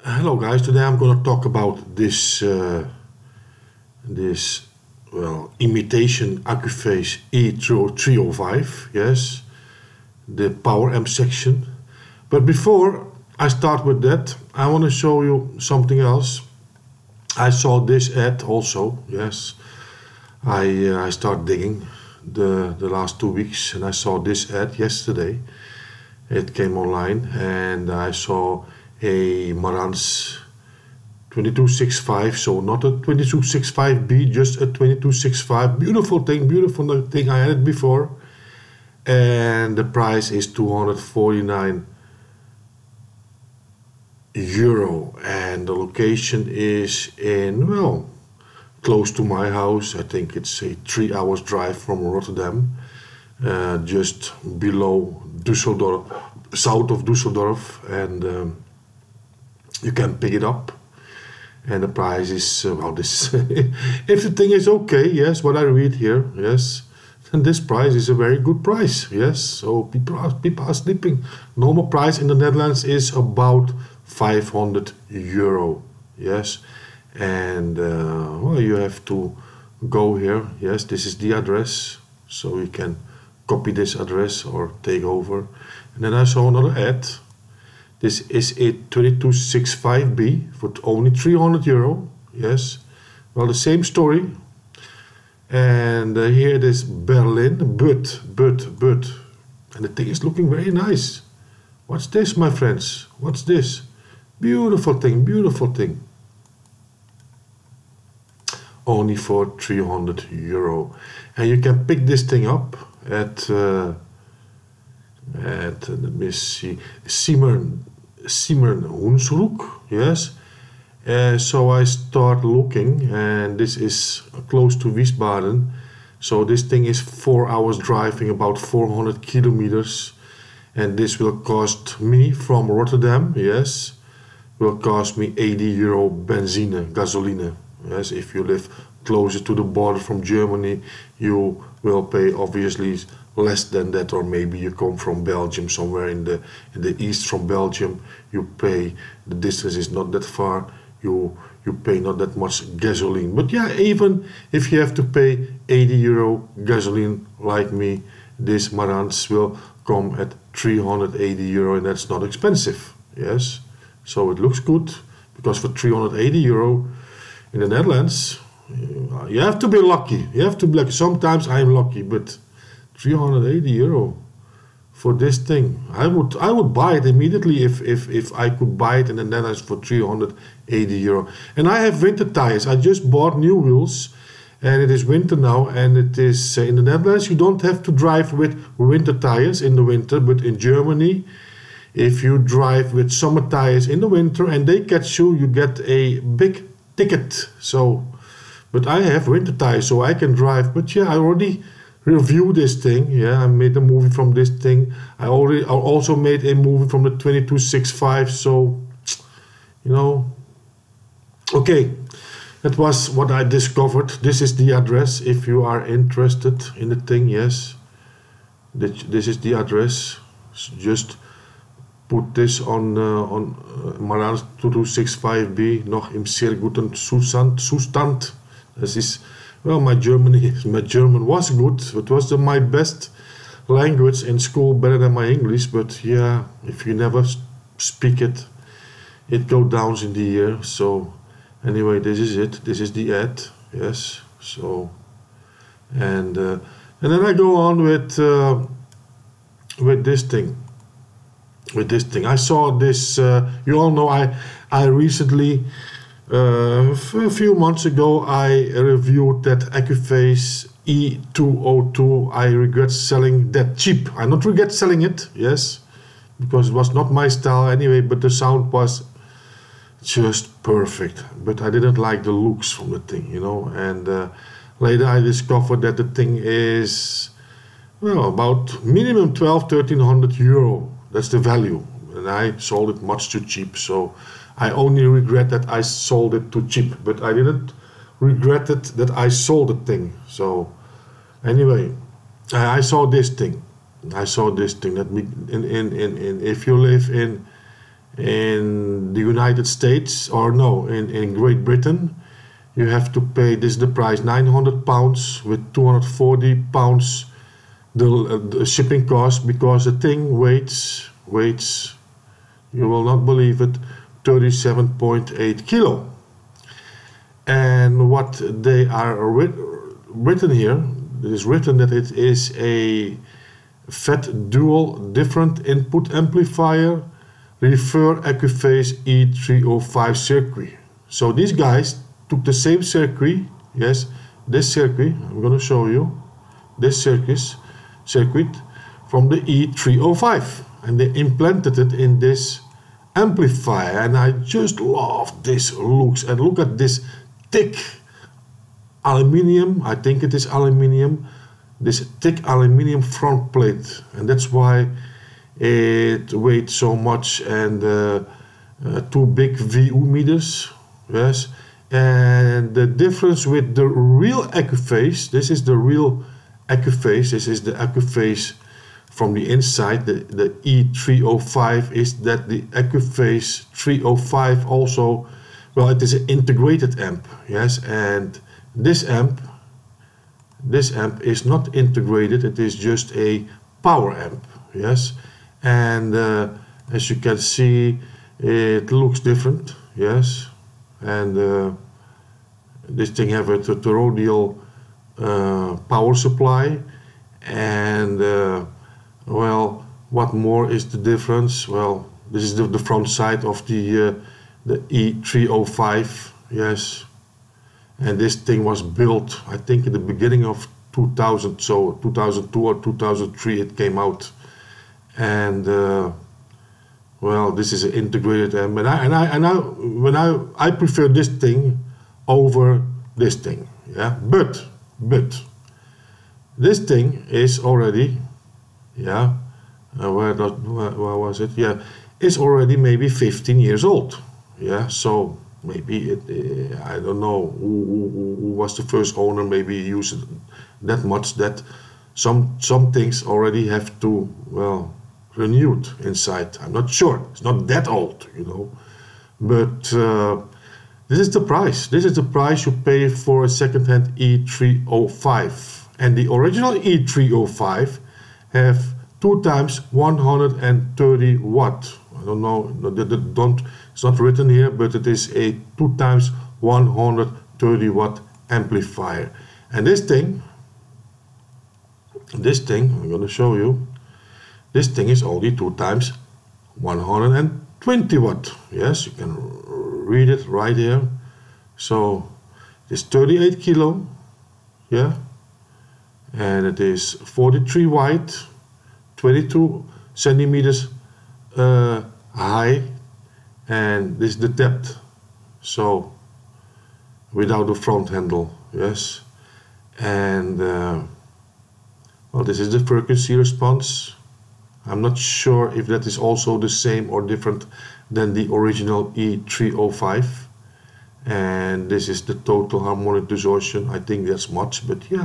Hello guys, today I'm going to talk about this imitation Accuphase E305, yes, the power amp section. But before I start with that, I want to show you something else. I saw this ad also, yes. I start digging the last 2 weeks, and I saw this ad yesterday. It came online, and I saw a Marantz 2265, so not a 2265B, just a 2265. Beautiful thing. I had it before, and the price is 249 euro, and the location is in, well, close to my house. I think it's a 3 hours drive from Rotterdam, just below Düsseldorf, south of Düsseldorf, and you can pick it up, and the price is well, this if the thing is okay, yes, what I read here, yes, and this price is a very good price, yes. So people are sleeping. Normal price in the Netherlands is about 500 euro, yes, and well, you have to go here, yes. This is the address, so you can copy this address or take over. And then I saw another ad. This is a 2265B for only 300 euro. Yes, well, the same story. And here it is, Berlin, but. And the thing is looking very nice. What's this, my friends? What's this? Beautiful thing. Only for 300 euro. And you can pick this thing up at let me see, Simmern Hunsrück, yes. So I start looking, and this is close to Wiesbaden. So this thing is 4 hours driving, about 400 kilometers, and this will cost me from Rotterdam, yes, will cost me 80 euro gasoline. Yes, if you live closer to the border from Germany, you will pay obviously less than that, or maybe you come from Belgium, somewhere in the east from Belgium, you pay, the distance is not that far, you pay not that much gasoline. But yeah, even if you have to pay 80 euro gasoline like me, this Marantz will come at 380 euro, and that's not expensive, yes. So it looks good, because for 380 euro in the Netherlands, you have to be lucky. Sometimes I'm lucky, but 380 euro for this thing. I would buy it immediately if I could buy it in the Netherlands for 380 euro. And I have winter tires. I just bought new wheels, and it is winter now, and it is in the Netherlands you don't have to drive with winter tires in the winter, but in Germany, if you drive with summer tires in the winter and they catch you, you get a big ticket. So, but I have winter tires, so I can drive. But yeah, I already review this thing. Yeah, I made a movie from this thing. I also made a movie from the 2265. So, you know, okay, that was what I discovered. This is the address if you are interested in the thing. Yes, this is the address. So just put this on Marantz 2265B noch im sehr guten Zustand. This is, well, my German was good. It was my best language in school, better than my English. But yeah, if you never speak it, it goes down in the year. So anyway, this is it. This is the ad. Yes. So and then I go on with this thing. I saw this. You all know I recently. A few months ago I reviewed that Accuphase E202. I regret selling that cheap. I not regret selling it, yes, because it was not my style anyway, but the sound was just perfect. But I didn't like the looks from the thing, you know, and later I discovered that the thing is, well, about minimum 1,200–1,300 euro. That's the value, and I sold it much too cheap. So I only regret that I sold it too cheap, but I didn't regret it that I sold the thing. So anyway, I saw this thing. That if you live in the United States, or no, in Great Britain, you have to pay, this is the price, £900 with £240 the shipping cost, because the thing weighs, you will not believe it, 37.8 kilo. And what they are written here, it is written that it is a FET dual different input amplifier refer Equiphase E305 circuit. So these guys took the same circuit, yes, this circuit, I'm going to show you, this circuit from the E305, and they implanted it in this amplifier, and I just love this looks. And look at this thick aluminium, I think it is aluminium, this thick aluminium front plate, and that's why it weighs so much. And two big VU meters, yes. And the difference with the real Equiphase, this is the real Equiphase, this is the Equiphase from the inside, the E305, is that the Equiphase 305 also, well, it is an integrated amp, yes, and this amp is not integrated, it is just a power amp, yes, and as you can see, it looks different, yes, and this thing have a toroidal power supply, and well, what more is the difference? Well, this is the front side of the E305, yes, and this thing was built, I think, in the beginning of 2000, so 2002 or 2003 it came out, and well, this is an integrated amp, and I prefer this thing over this thing, yeah, but this thing is already, yeah, where was it? Yeah, it's already maybe 15 years old, yeah, so maybe it, I don't know who was the first owner, maybe used it that much that some things already have to, well, renewed inside. I'm not sure, it's not that old, you know, but this is the price. This is the price you pay for a second-hand E305, and the original E305 have 2 times 130 watt. I don't know, it's not written here, but it is a 2 times 130 watt amplifier. And this thing, I'm going to show you, this thing is only 2 times 120 watt. Yes, you can read it right here. So it's 38 kilo, yeah, and it is 43 wide, 22 centimeters high, and this is the depth, so without the front handle, yes, and well, this is the frequency response. I'm not sure if that is also the same or different than the original E305, and this is the total harmonic distortion. I think that's much, but yeah,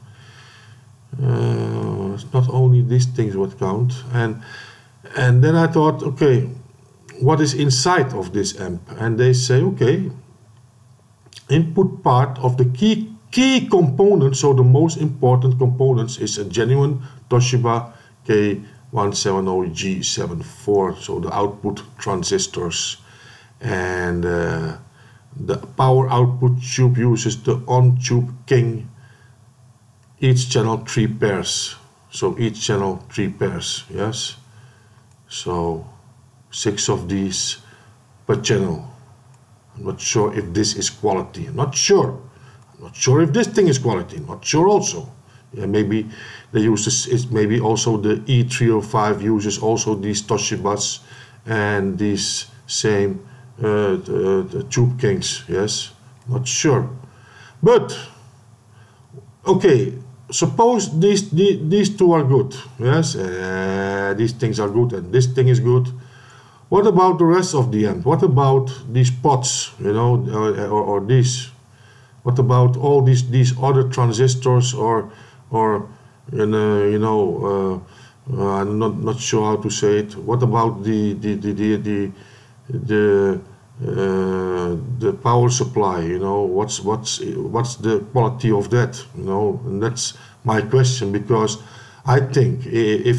it's not only these things what count. And then I thought, okay, what is inside of this amp? And they say, okay, input part of the key component, so the most important components, is a genuine Toshiba K170G74, so the output transistors, and the power output tube uses the on-tube King, each channel 3 pairs, so each channel 3 pairs, yes, so 6 of these per channel. I'm not sure if this is quality, I'm not sure if this thing is quality, I'm not sure also. Yeah, maybe they use this, it's maybe also the E305 uses also these Toshibas and these same the Tube Kings, yes, not sure. But okay, suppose these two are good, yes, these things are good and this thing is good. What about the rest of the amp? What about these pots, you know, or these? What about all these other transistors, or you know, I'm not sure how to say it. What about the the power supply, you know, what's the quality of that, you know, and that's my question, because I think if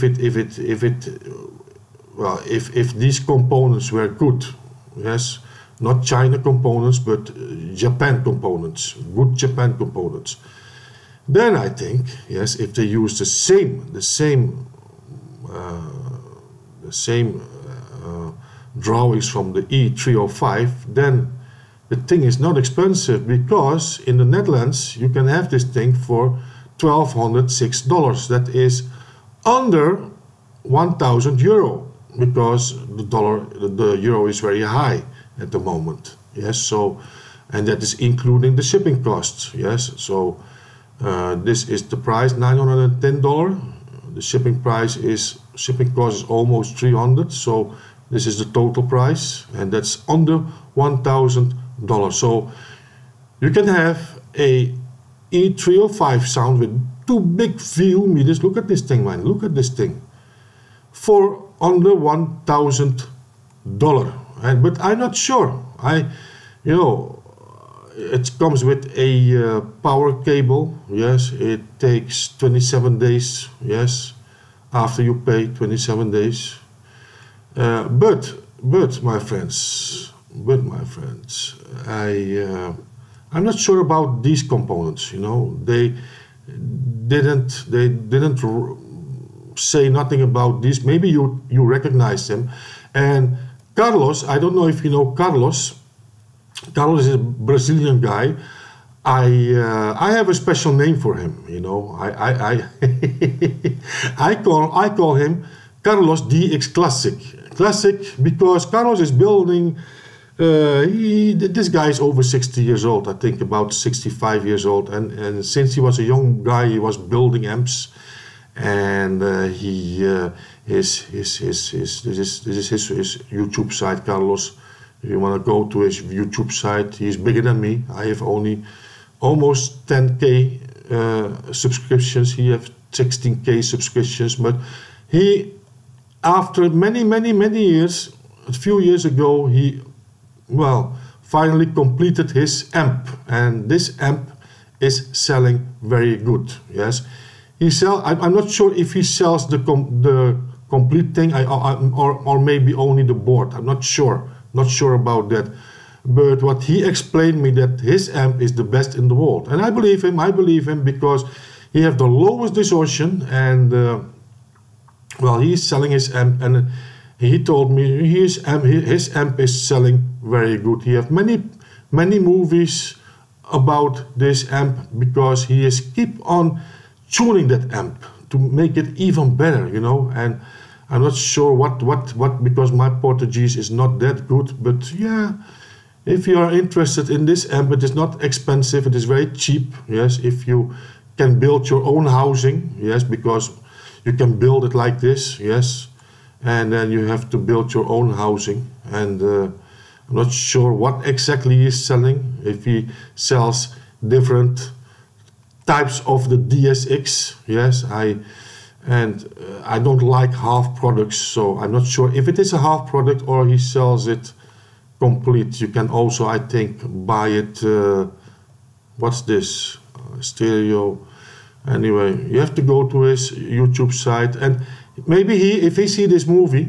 these components were good, yes, not China components, but Japan components, good Japan components, then I think, yes, if they use the same drawings from the E305, then the thing is not expensive, because in the Netherlands you can have this thing for $1,206. That is under 1,000 euro, because the euro is very high at the moment. Yes, so, and that is including the shipping costs. Yes, so this is the price, $910. The shipping cost is almost 300. So this is the total price, and that's under $1,000. So you can have a E305 sound with two big VU meters. Look at this thing, man. Look at this thing. For under $1,000. But I'm not sure. It comes with a power cable. Yes, it takes 27 days. Yes, after you pay 27 days. But my friends, I'm not sure about these components. You know, they didn't say nothing about this. Maybe you recognize them. And Carlos, I don't know if you know Carlos. Carlos is a Brazilian guy. I have a special name for him. You know, I call him Carlos DX Classic because Carlos is building. This guy is over 60 years old, I think about 65 years old, and since he was a young guy, he was building amps, and this is his YouTube site, Carlos. If you want to go to his YouTube site, he's bigger than me. I have only almost 10K subscriptions. He has 16K subscriptions, but he, after many years, a few years ago, he finally completed his amp, and this amp is selling very good. Yes, I'm not sure if he sells the complete thing, or maybe only the board. I'm not sure about that. But what he explained me, that his amp is the best in the world, and I believe him because he has the lowest distortion, and he's selling his amp, and he told me his amp is selling very good. He has many movies about this amp because he is keep on tuning that amp to make it even better, you know. And I'm not sure what because my Portuguese is not that good, but yeah, if you are interested in this amp, it is not expensive, it is very cheap. Yes, if you can build your own housing, yes, because you can build it like this, yes, and then you have to build your own housing. And I'm not sure what exactly he is selling, if he sells different types of the DSX. Yes, I don't like half products, so I'm not sure if it is a half product or he sells it complete. You can also, I think, buy it. What's this? Stereo. Anyway, you have to go to his YouTube site, and maybe if he see this movie,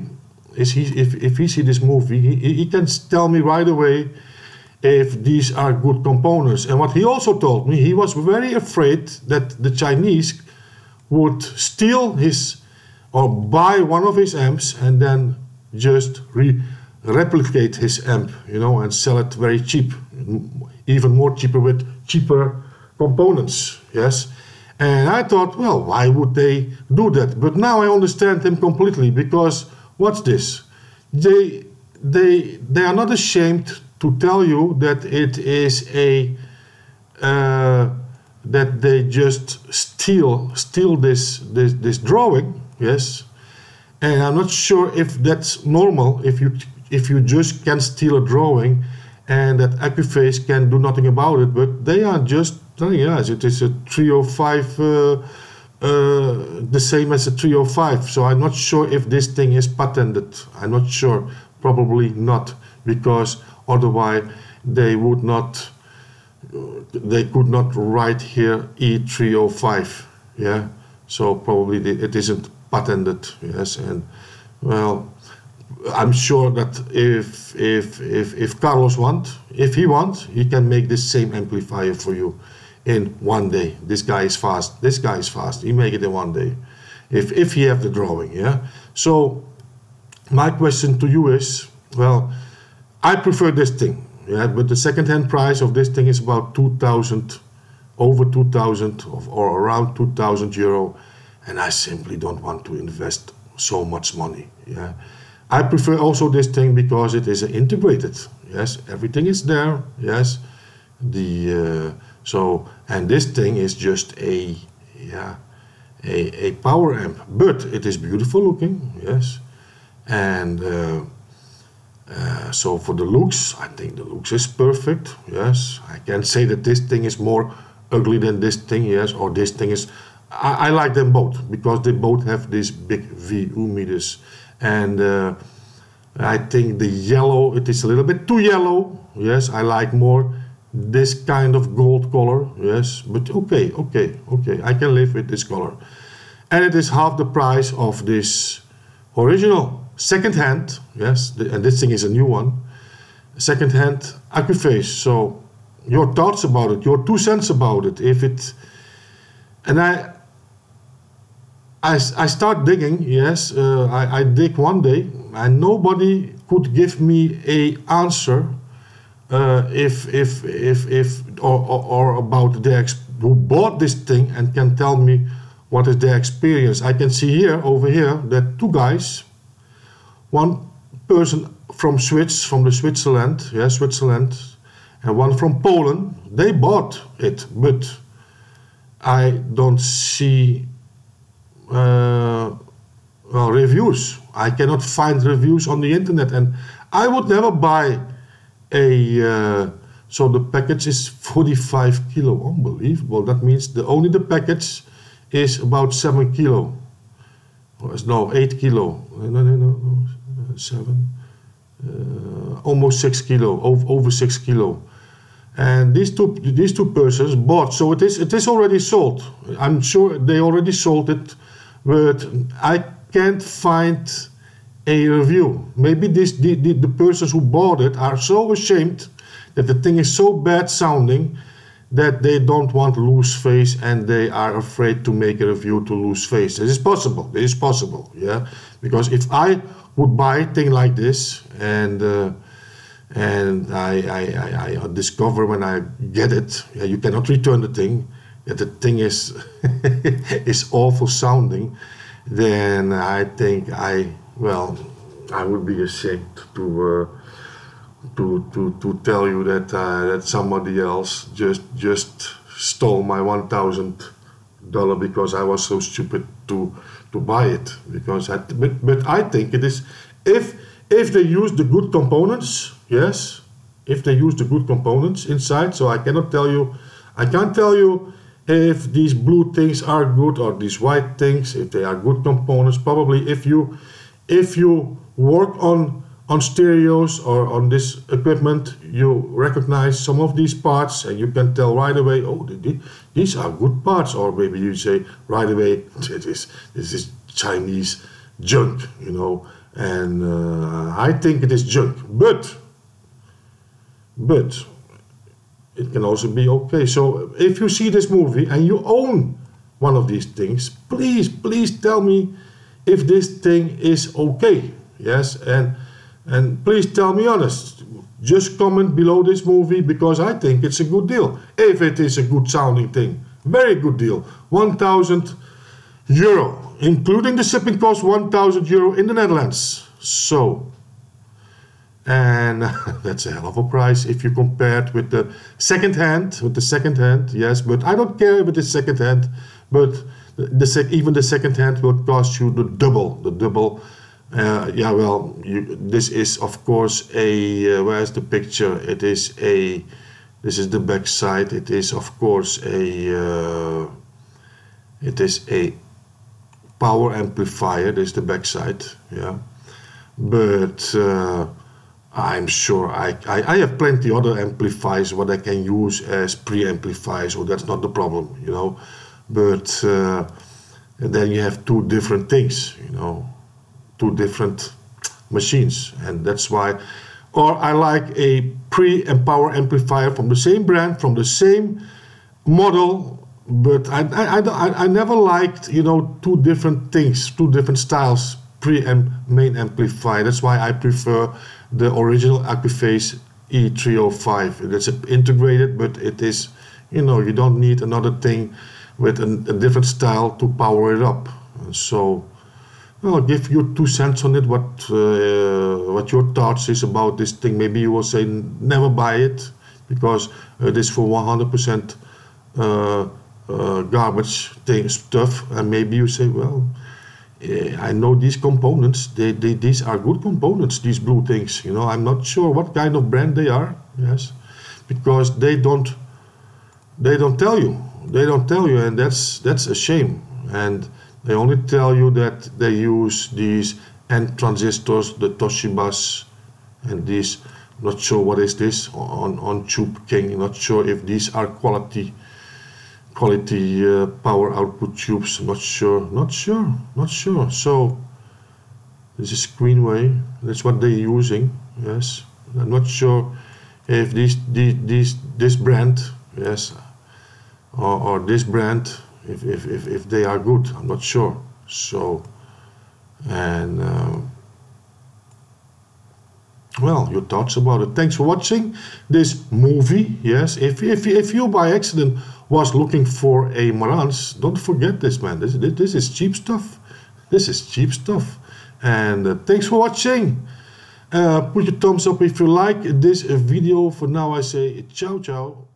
he can tell me right away if these are good components. And what he also told me, he was very afraid that the Chinese would steal his or buy one of his amps and then just replicate his amp, you know, and sell it very cheap, even more cheaper with cheaper components. Yes. And I thought, well, why would they do that? But now I understand him completely, because what's this? They are not ashamed to tell you that it is that they just steal this drawing. Yes, and I'm not sure if that's normal. If you just can steal a drawing, and that Accuphase can do nothing about it, but they are just telling us it is a 305, the same as a 305. So I'm not sure if this thing is patented. I'm not sure. Probably not. because otherwise they would not, they could not write here E305, yeah. So probably it isn't patented, yes. And well, I'm sure that if Carlos if he can make this same amplifier for you in 1 day. This guy is fast. This guy is fast. He make it in 1 day, if he have the drawing, yeah. So my question to you is, well, I prefer this thing, yeah, but the second-hand price of this thing is about 2,000, over 2,000 or around 2,000 euro, and I simply don't want to invest so much money, yeah. I prefer also this thing because it is integrated, yes, everything is there, yes. So, and this thing is just a power amp, but it is beautiful looking, yes. And so for the looks, I think the looks is perfect, yes. I can't say that this thing is more ugly than this thing, yes, or this thing is, I like them both, because they both have these big VU meters. And I think the yellow, it is a little bit too yellow, yes. I like more this kind of gold color, yes, but okay, I can live with this color. And it is half the price of this original second-hand, yes, and this thing is a new one, second-hand Accuphase. So your thoughts about it, your 2 cents about it, if it, and I start digging, yes, I dig 1 day, and nobody could give me a answer or about who bought this thing and can tell me what is their experience. I can see here, over here, that 2 guys, one person from Switzerland, yeah, Switzerland, and one from Poland, they bought it, but I don't see reviews. I cannot find reviews on the internet, and I would never buy so the package is 45 kilo, unbelievable. That means only the package is about 7 kilo. No, 8 kilo. No, 7. Almost 6 kilo, over 6 kilo. And these two persons bought, so it is already sold. I'm sure they already sold it, but I can't find a review. Maybe the persons who bought it are so ashamed that the thing is so bad sounding that they don't want to lose face, and they are afraid to make a review to lose face. This is possible. It is possible, yeah. Because if I would buy a thing like this, and I discover when I get it, yeah, you cannot return the thing, that the thing is is awful sounding, then I think I would be ashamed to tell you that that somebody else just stole my $1,000 because I was so stupid to buy it. Because but I think it is, if they use the good components, yes, if they use the good components inside. So I can't tell you if these blue things are good or these white things, if they are good components. Probably if you work on stereos or on this equipment, you recognize some of these parts and you can tell right away, oh, these are good parts. Or maybe you say right away, this is Chinese junk, you know. And I think it is junk, but it can also be okay. So if you see this movie and you own one of these things, please tell me if this thing is okay. Yes, and please tell me honest. Just comment below this movie, because I think it's a good deal. If it is a good sounding thing, very good deal. 1,000 euro, including the shipping cost, 1,000 euro in the Netherlands. So, and that's a hell of a price if you compare it with the second hand. Yes, but I don't care if it is second hand, but even the second hand will cost you the double. Yeah, well, this is of course a, where's the picture? This is the back side. It is of course a power amplifier. This is the back side, yeah. But I'm sure I have plenty other amplifiers what I can use as preamplifiers, so that's not the problem, you know. But then you have two different things, you know, two different machines, and that's why. Or I like a pre and power amplifier from the same brand, from the same model, but I never liked, you know, two different things, two different styles, pre and main amplifier. That's why I prefer the original Accuphase E305. It's integrated, but it is, you know, you don't need another thing with a different style to power it up. So I'll give you 2 cents on it, what your thoughts is about this thing. Maybe you will say never buy it because it is for 100% garbage stuff, and maybe you say, well, I know these components, these are good components, these blue things, you know. I'm not sure what kind of brand they are, yes, because they don't tell you, and that's a shame. And they only tell you that they use these N transistors, the Toshibas, and these, not sure what is this, on Tube King, not sure if these are quality power output tubes, not sure. So this is Greenway, that's what they're using, yes. I'm not sure if this brand, yes, or this brand, if they are good, I'm not sure. So, and well, your thoughts about it. Thanks for watching this movie. Yes, if you by accident was looking for a Marantz, don't forget this, man. This is cheap stuff. This is cheap stuff. And thanks for watching. Put your thumbs up if you like this video. For now, I say ciao ciao.